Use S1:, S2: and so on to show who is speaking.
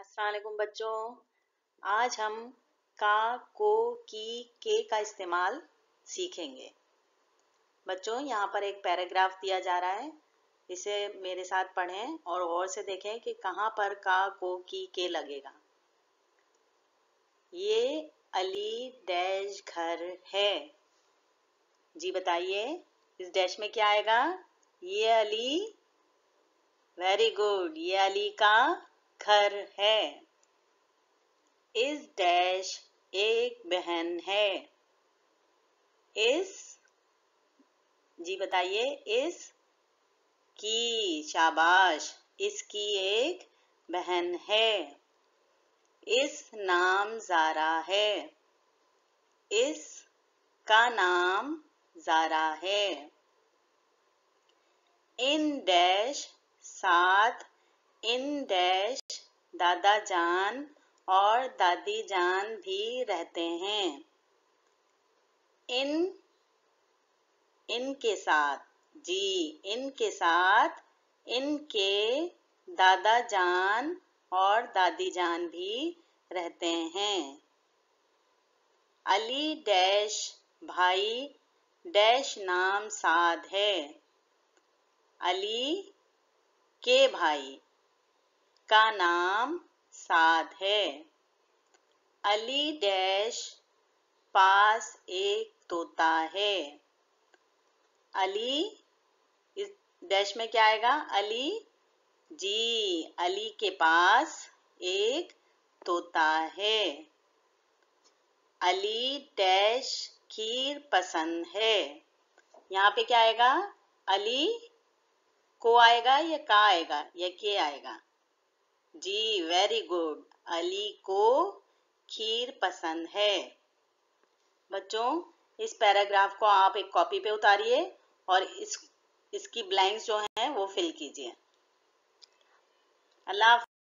S1: अस्सलाम वालेकुम बच्चों। आज हम का, को, की, के का इस्तेमाल सीखेंगे। बच्चों यहाँ पर एक पैराग्राफ दिया जा रहा है, इसे मेरे साथ पढ़ें और गौर से देखें कि कहाँ पर का, को, की, के लगेगा। ये अली डैश घर है। जी बताइए, इस डैश में क्या आएगा? ये अली, वेरी गुड, ये अली का घर है। इस डैश एक बहन है। इस, जी बताइए, इस की, शाबाश, इसकी एक बहन है। इस नाम ज़ारा है। इस का नाम ज़ारा है। इन डैश साथ, इन डैश दादा जान और दादी जान भी रहते हैं। इनके साथ, जी इनके साथ इनके दादा जान और दादी जान भी रहते हैं। अली डैश भाई डैश नाम साद है। अली के भाई का नाम साद है। अली डैश पास एक तोता है। अली, इस डैश में क्या आएगा? अली, जी अली के पास एक तोता है। अली डैश खीर पसंद है। यहाँ पे क्या आएगा? अली को आएगा या का आएगा या के आएगा? जी वेरी गुड, अली को खीर पसंद है। बच्चों, इस पैराग्राफ को आप एक कॉपी पे उतारिए और इसकी ब्लैंक्स जो हैं वो फिल कीजिए। अल्लाह।